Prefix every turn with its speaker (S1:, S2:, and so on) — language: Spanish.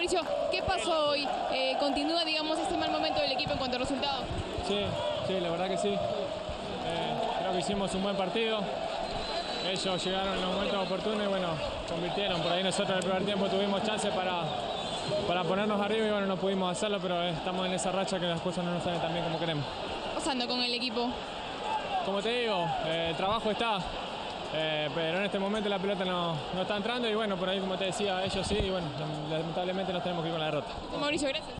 S1: Mauricio, ¿qué pasó hoy? ¿Continúa, digamos, este mal momento del equipo en cuanto a resultados?
S2: Sí, la verdad que sí. Creo que hicimos un buen partido. Ellos llegaron en los momentos oportunos y bueno, convirtieron. Por ahí nosotros en el primer tiempo tuvimos chance para ponernos arriba y bueno, no pudimos hacerlo, pero estamos en esa racha que las cosas no nos salen tan bien como queremos.
S1: ¿Qué está pasando con el equipo?
S2: Como te digo, el trabajo está, pero en este momento la pelota no está entrando y bueno, por ahí como te decía, ellos sí y bueno, lamentablemente nos tenemos que ir con la derrota.
S1: Mauricio, gracias.